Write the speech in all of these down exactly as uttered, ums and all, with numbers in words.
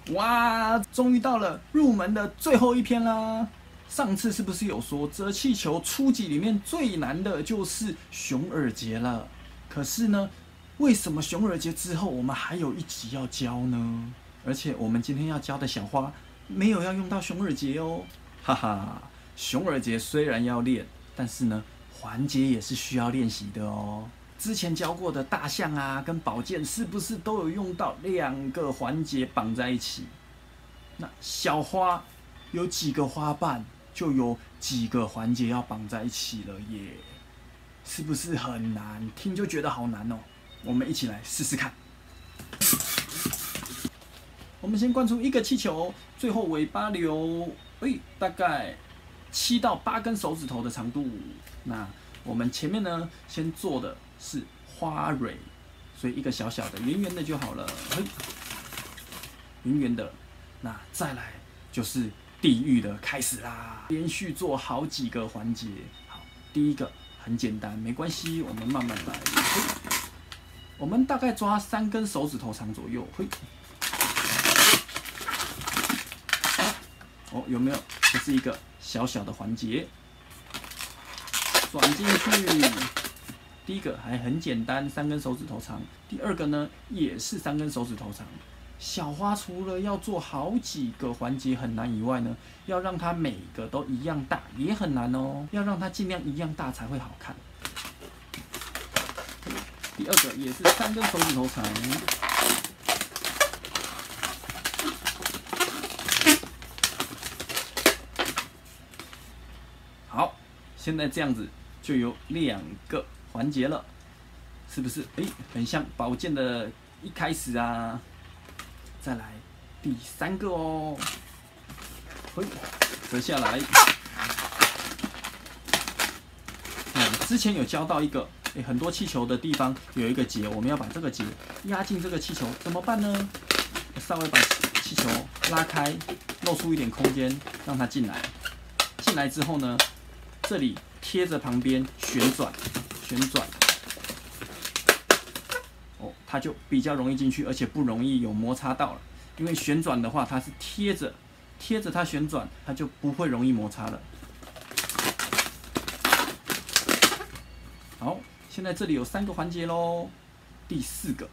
哇，终于到了入门的最后一篇啦！上次是不是有说折气球初级里面最难的就是熊耳结了？可是呢，为什么熊耳结之后我们还有一集要教呢？而且我们今天要教的小花没有要用到熊耳结哦，哈哈！熊耳结虽然要练，但是呢，环节也是需要练习的哦。之前教过的大象啊跟宝剑是不是都有用到两个环节绑在一起？那小花有几个花瓣，就有几个环节要绑在一起了耶，是不是很难？听就觉得好难哦。我们一起来试试看。我们先灌出一个气球，最后尾巴留，哎，大概七到八根手指头的长度。那我们前面呢，先做的是花蕊，所以一个小小的、圆圆的就好了，嘿，圆圆的。那再来就是地狱的开始啦，连续做好几个环节。好，第一个很简单，没关系，我们慢慢来。嘿，我们大概抓三根手指头长左右，嘿。哦，有没有？这是一个小小的环节，转进去。第一个还很简单，三根手指头长。第二个呢，也是三根手指头长。小花除了要做好几个环节很难以外呢，要让它每个都一样大也很难哦。要让它尽量一样大才会好看。第二个也是三根手指头长。好，现在这样子就有两个环节了，是不是？哎，很像宝剑的一开始啊。再来第三个哦，嘿，折下来。嗯，之前有教到一个，哎，很多气球的地方有一个结，我们要把这个结压进这个气球，怎么办呢？稍微把气球拉开，露出一点空间，让它进来。进来之后呢，这里贴着旁边旋转，旋转。它就比较容易进去，而且不容易有摩擦到了。因为旋转的话，它是贴着贴着它旋转，它就不会容易摩擦了。好，现在这里有三个环节咯，第四个，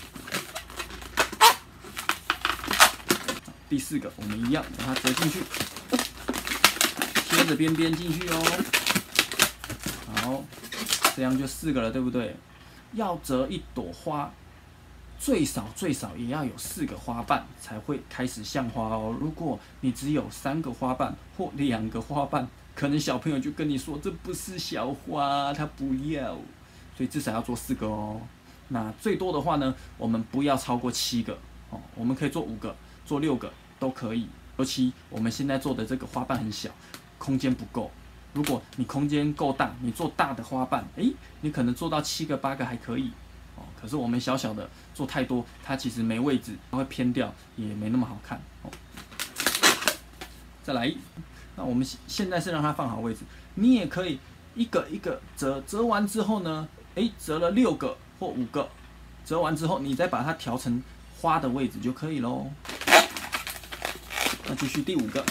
第四个我们一样把它折进去，贴着边边进去哦。好，这样就四个了，对不对？要折一朵花，最少最少也要有四个花瓣才会开始像花哦。如果你只有三个花瓣或两个花瓣，可能小朋友就跟你说这不是小花，他不要。所以至少要做四个哦。那最多的话呢，我们不要超过七个哦。我们可以做五个、做六个都可以。尤其我们现在做的这个花瓣很小，空间不够。如果你空间够大，你做大的花瓣，哎，你可能做到七个八个还可以，哦。可是我们小小的做太多，它其实没位置，它会偏掉，也没那么好看哦。再来，那我们现在是让它放好位置，你也可以一个一个折，折完之后呢，哎，折了六个或五个，折完之后你再把它调成花的位置就可以咯。那继续第五个。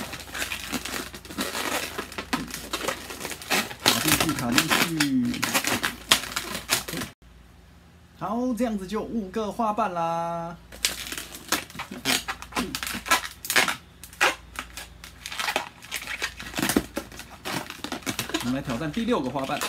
卡进去，好，这样子就五个花瓣啦。我们来挑战第六个花瓣。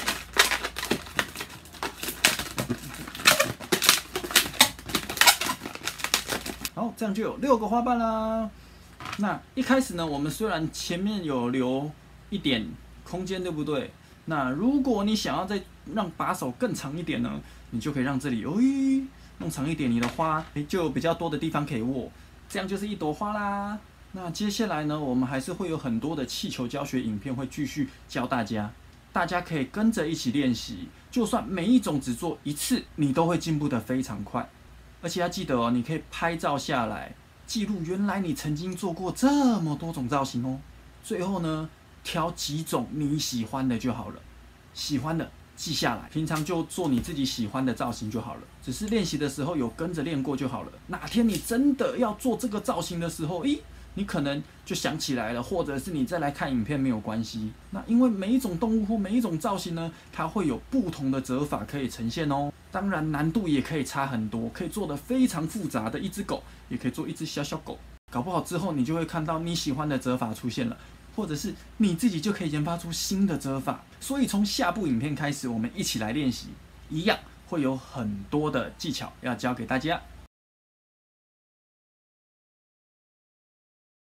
好，这样就有六个花瓣啦。那一开始呢，我们虽然前面有留一点空间，对不对？那如果你想要再让把手更长一点呢，你就可以让这里，哎，弄长一点，你的花，哎，就有比较多的地方可以握，这样就是一朵花啦。那接下来呢，我们还是会有很多的气球教学影片会继续教大家，大家可以跟着一起练习。就算每一种只做一次，你都会进步得非常快。而且要记得哦，你可以拍照下来，记录原来你曾经做过这么多种造型哦。最后呢，挑几种你喜欢的就好了，喜欢的记下来，平常就做你自己喜欢的造型就好了。只是练习的时候有跟着练过就好了。哪天你真的要做这个造型的时候，咦，你可能就想起来了，或者是你再来看影片没有关系。那因为每一种动物或每一种造型呢，它会有不同的折法可以呈现哦。当然难度也可以差很多，可以做得非常复杂的一只狗，也可以做一只小小狗。搞不好之后你就会看到你喜欢的折法出现了。或者是你自己就可以研发出新的折法，所以从下部影片开始，我们一起来练习，一样会有很多的技巧要教给大家。